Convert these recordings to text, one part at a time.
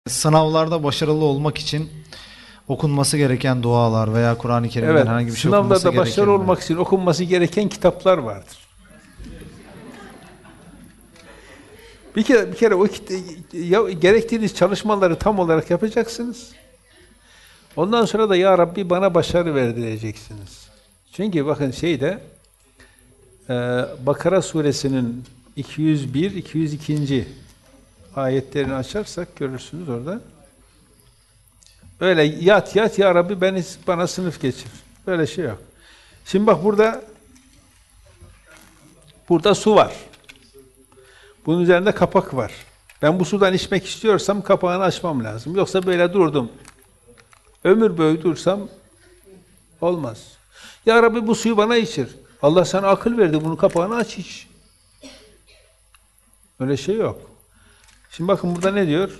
Sınavlarda başarılı olmak için okunması gereken dualar veya Kur'an-ı Kerim'den Evet, herhangi bir şey okunması sınavlarda gereken başarılı mi? olmak için okunması gereken kitaplar vardır. Bir kere gerektiğiniz çalışmaları tam olarak yapacaksınız. Ondan sonra da ya Rabbi bana başarı ver diyeceksiniz. Çünkü bakın Bakara suresinin 201, 202. ayetlerini açarsak görürsünüz orada. Öyle yat ya Rabbi bana sınıf geçir. Böyle şey yok. Şimdi bak burada su var. Bunun üzerinde kapak var. Ben bu sudan içmek istiyorsam kapağını açmam lazım. Yoksa böyle durdum. Ömür boyu dursam olmaz. Ya Rabbi bu suyu bana içir. Allah sana akıl verdi. Bunun kapağını aç iç. Öyle şey yok. Şimdi bakın burada ne diyor?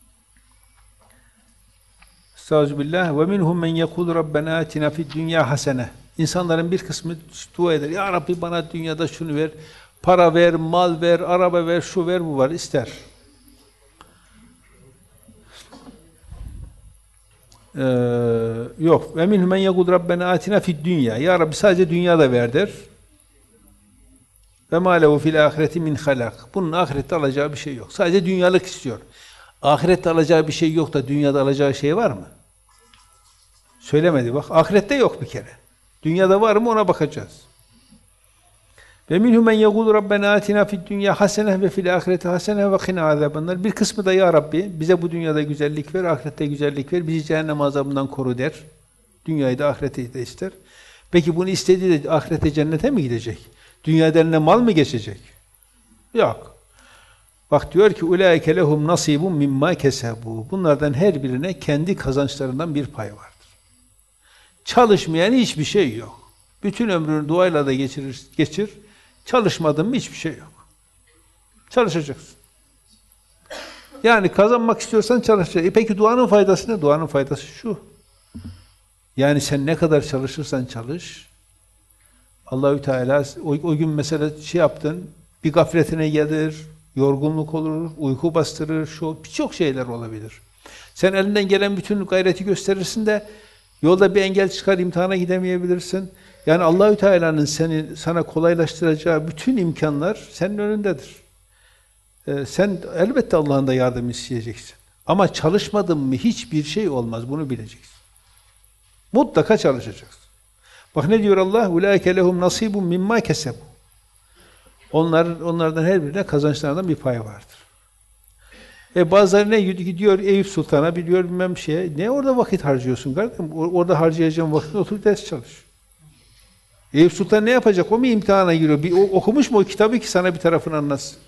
Estağfirullah ve minhum men yekul Rabbena atina fid dunya hasene. İnsanların bir kısmı dua eder. Ya Rabbi bana dünyada şunu ver. Para ver, mal ver, araba ver, şu ver, bu var ister. Yok. Ve minhum men yekul Rabbena atina fid dunya. Ya Rabbi sadece dünyada ver der. Ve ma lehu fil ahireti min halak. Bunun ahirette alacağı bir şey yok. Sadece dünyalık istiyor. Ahirette alacağı bir şey yok da dünyada alacağı şey var mı? Söylemedi bak. Ahirette yok bir kere. Dünyada var mı ona bakacağız. Ve minhum men yekul Rabbena atina fid dunya hasene ve fil ahireti hasene ve qina azabannar. Bir kısmı da ya Rabbi bize bu dünyada güzellik ver, ahirette güzellik ver. Bizi cehennem azabından koru der. Dünyayı da ahireti de ister. Peki bunu istediği de ahirete cennete mi gidecek? Dünyada eline mal mı geçecek? Yok. Bak diyor ki ulaike lehum nasibun mimma kesebu. Bunlardan her birine kendi kazançlarından bir pay vardır. Çalışmayan hiçbir şey yok. Bütün ömrünü duayla da geçir. Çalışmadın mı hiçbir şey yok. Çalışacaksın. Yani kazanmak istiyorsan çalışacaksın. Peki duanın faydası ne? Duanın faydası şu. Yani sen ne kadar çalışırsan çalış, Allahü Teala o gün mesela yaptın, bir gafletine gelir, yorgunluk olur, uyku bastırır, birçok şeyler olabilir. Sen elinden gelen bütün gayreti gösterirsin de yolda bir engel çıkar, imtihana gidemeyebilirsin. Yani Allahü Teala'nın sana kolaylaştıracağı bütün imkanlar senin önündedir. Sen elbette Allah'ın da yardım isteyeceksin. Ama çalışmadın mı hiçbir şey olmaz, bunu bileceksin. Mutlaka çalışacaksın. Bak ne diyor Allah? Ulaike lehum nasibun mimma kesebu. Onlardan her birine kazançlarından bir pay vardır. Bazıları ne gidiyor Eyüp Sultan'a biliyor bilmem şeye. Ne orada vakit harcıyorsun kardeşim? Orada harcayacağın vakitte otur ders çalış. Eyüp Sultan ne yapacak? O mu imtihana giriyor? Okumuş mu o kitabı ki sana bir tarafını anlatsın?